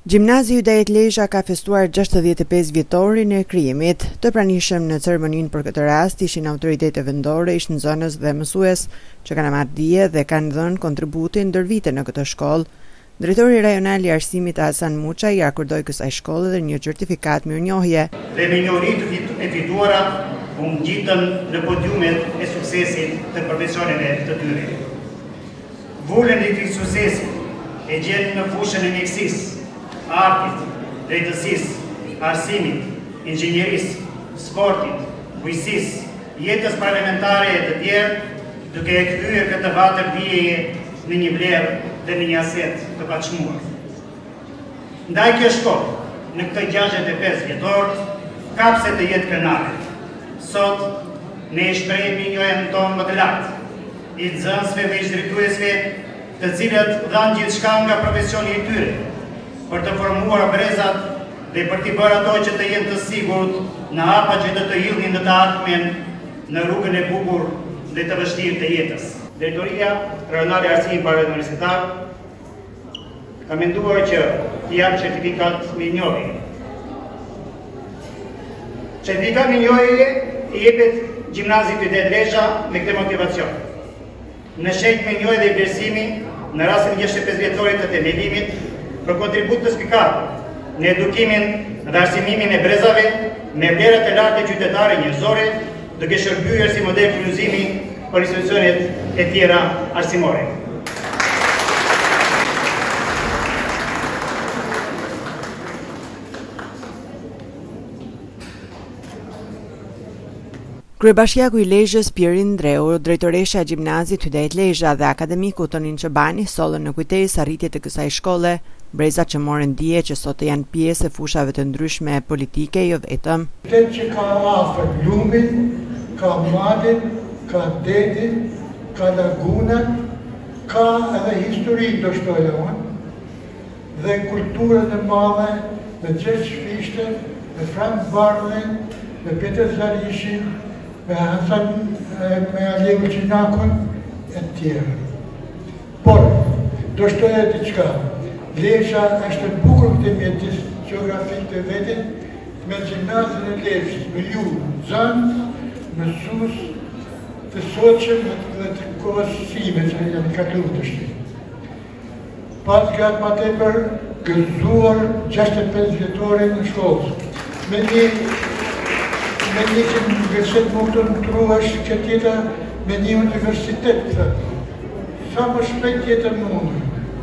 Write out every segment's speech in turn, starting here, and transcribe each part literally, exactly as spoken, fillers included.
Gjimnazi Hydajet Lezhë ka festuar gjashtëdhjetë e pesë vjetorin e krijimit. Të pranishëm në ceremoninë për këtë rast ishin autoritetet vendore, ish nxënës dhe mësues që kanë marrë dije dhe kanë dhënë kontributin ndër vite në këtë shkollë. Drejtori rajonal i arsimit Hasan Muça i akordoi kësaj shkolle dhe një certifikat mirënjohje. Dhe minoritë e fituara u ngjitën në podiumet e suksesit të profesioneve të tyre. Vullën e këtij suksesi e gjenë në fushën e mjekësisë, artit, drejtësisë, arsimit, inxhinierisë, sportit, bujqësisë, jetës parlamentare e të tjerë, duke e kthyer këtë vatër dijeje në një vlerë dhe në një aset të paçmuar. Ndaj kjo shkollë, në këtë gjashtëdhjetë e pesë vjetor, kapse të jetë krenare. Sot, ne e shprehim njohjen tonë më të lartë, i nxënësve dhe ish-drejtuesve, të cilët dhanë gjithçka nga profesioni i tyre, për të formuar brezat dhe për t'i bërë ato që të jenë të sigurt në hapa që do të hidhin në të ardhmen në rrugën e bukur dhe të vështirë të jetës. Drejtoria Rajonale e Arsimit Parauniversitar ka menduar që t'i jap certifikat mirënjohje. Certifikat mirënjohje i jepet Gjimnazit Hydajet Lezhë me këtë motivacion. Në shenjë mirënjohje dhe vlerësimi në rastin e gjashtëdhjetë e pesë vjetorit të themelimit për kontribut të spikat në edukimin dhe arsimimin e brezave me vlerat e larta qytetare njerëzore, duke shërbyer si model frymëzimi për institucionet e tjera arsimore. Kryebashkiaku i Lezhës Pirin Ndreu, drejtoresha e Gjimnazit Hydajet Lezhë dhe akademiku Tonin Çobani sollën në kujtesë arritjet e kësaj shkolle, brezat që morën dije që sot janë pjesë e fushave të ndryshme politike, jo vetëm. Qytet që ka afër lumin, ka malin, ka detin, ka lagunat, ka edhe histori do shtoja unë, dhe kulturën e madhe, me Gjergj Fishte, me Frank Bardhen, me Peter Zarishin, me Hasan, me Alevu Gjinakun, e tjerë. Por, do shtoja diçka, Lezhë është e bukur këtë mjetis geografik të vetit, me Gjimnazin e Lezhës, me ju, zanë, mësues të soqëm dhe të kohësime që janë kaluar të shtinë. Pas gjatë ma tepër gëzuar gjashtëdhjetë e pesë vjetorin në shkollë. Me një me një që në universitet më të nëtruash që tjeta me një universitet, sa më shpejt tjetër në mundë.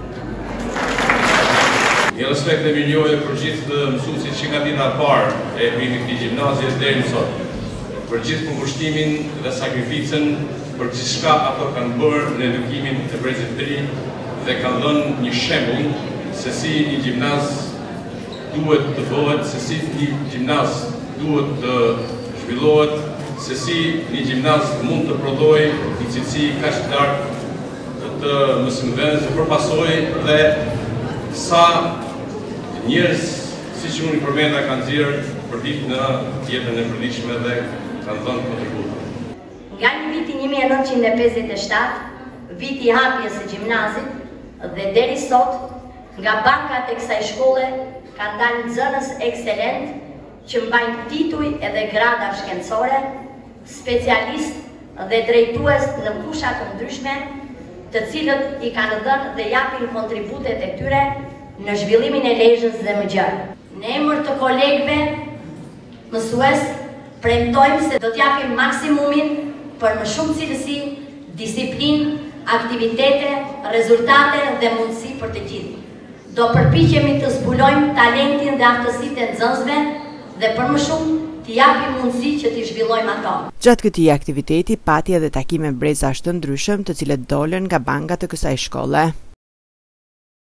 Një respekt dhe mirënjohje për gjithë të mësuesit që nga dita e parë e krijimit të gjimnazies deri më sot, për gjithë përkushtimin dhe sakrificën, për gjithçka ato kanë bërë në edukimin e brezit të ri dhe kanë dhënë një shembull se si një gjimnaz duhet të bëhet, se si një gjimnaz duhet të zhvillohet, se si një gjimnaz mund të prodhojë një cilësi kaq të lartë të mësimdhënësve që përpasojë dhe sa njerëz siç unë i përmenda kanë nxjerrë për ditë në jetën e përditshme dhe kanë dhënë kontribut. Nga një viti një mijë e nëntëqind e pesëdhjetë e shtatë, viti i hapjes së gjimnazit, dhe deri sot, nga bankat e kësaj shkolle kanë dalë nxënës ekselent që mbajnë tituj edhe grada shkencore, specialist dhe drejtues në fusha të ndryshme, të cilët i kanë dhënë dhe japin kontributet e tyre në zhvillimin e Lezhës dhe më gjerë. Në emër të kolegëve mësues, premtojmë se do t'japim maksimumin për më shumë cilësi, disiplinë, aktivitete, rezultate dhe mundësi për të gjithë. Do përpiqemi të zbulojmë talentin dhe aftësitë e nxënësve dhe për më shumë t'i japim mundësi që t'i zhvillojmë ato. Gjatë këtij aktiviteti pati edhe takime brezash të ndryshëm të cilët dolën nga bankat e kësaj shkolle.